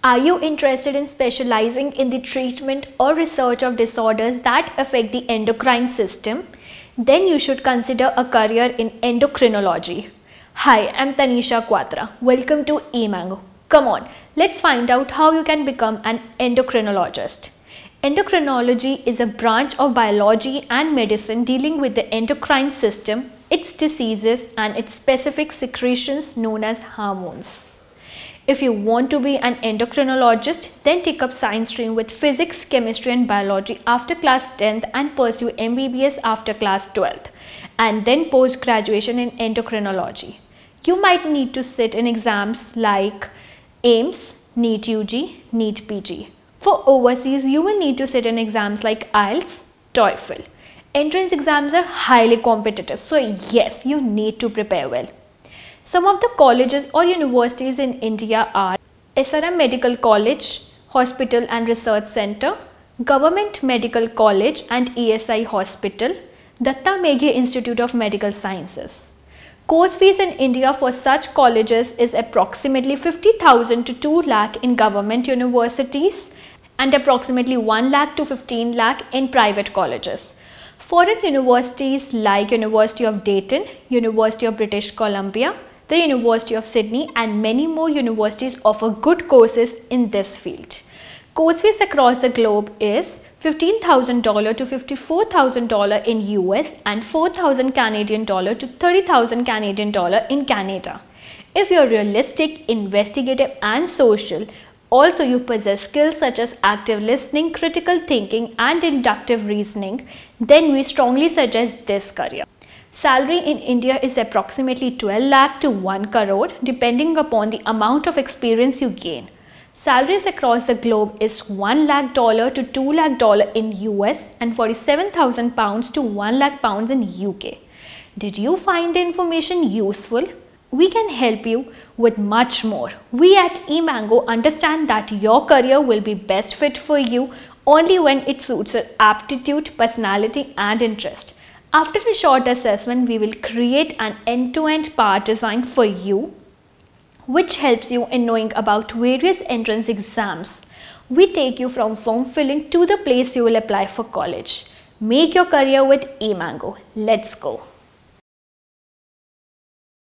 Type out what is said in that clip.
Are you interested in specializing in the treatment or research of disorders that affect the endocrine system? Then you should consider a career in endocrinology. Hi, I'm Tanisha Quatra. Welcome to eMango. Come on, let's find out how you can become an endocrinologist. Endocrinology is a branch of biology and medicine dealing with the endocrine system, its diseases, and its specific secretions known as hormones. If you want to be an endocrinologist, then take up science stream with physics, chemistry and biology after class 10th and pursue MBBS after class 12th and then post-graduation in endocrinology. You might need to sit in exams like AIMS, NEET UG, NEET PG. For overseas, you will need to sit in exams like IELTS, TOEFL. Entrance exams are highly competitive, so yes, you need to prepare well. Some of the colleges or universities in India are SRM Medical College, Hospital and Research Center, Government Medical College and ESI Hospital, Datta Meghe Institute of Medical Sciences. Course fees in India for such colleges is approximately 50,000 to 2 lakh in government universities and approximately 1 lakh to 15 lakh in private colleges. Foreign universities like University of Dayton, University of British Columbia, the University of Sydney and many more universities offer good courses in this field. Course fees across the globe is $15,000 to $54,000 in US and $4,000 Canadian dollar to $30,000 Canadian dollar in Canada. If you're realistic, investigative and social, also you possess skills such as active listening, critical thinking and inductive reasoning, then we strongly suggest this career. Salary in India is approximately 12 lakh to 1 crore depending upon the amount of experience you gain. Salaries across the globe is $1 lakh to $2 lakh in US and 47,000 pounds to 1 lakh pounds in UK. Did you find the information useful? We can help you with much more. We at eMango understand that your career will be best fit for you only when it suits your aptitude, personality and interest. After a short assessment, we will create an end-to-end path design for you, which helps you in knowing about various entrance exams. We take you from form filling to the place you will apply for college. Make your career with eMango. Let's go.